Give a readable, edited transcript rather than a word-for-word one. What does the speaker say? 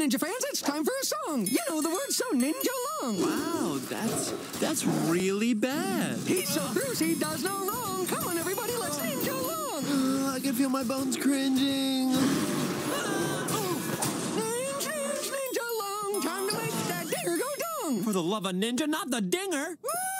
ninja fans, it's time for a song. You know the word, so ninj-along. Wow, that's really bad. He's so Bruce, he does no wrong. Come on, everybody, let's ninj-along. I can feel my bones cringing. Ninja-along, time to make that dinger go dong. For the love of ninja, not the dinger. Woo!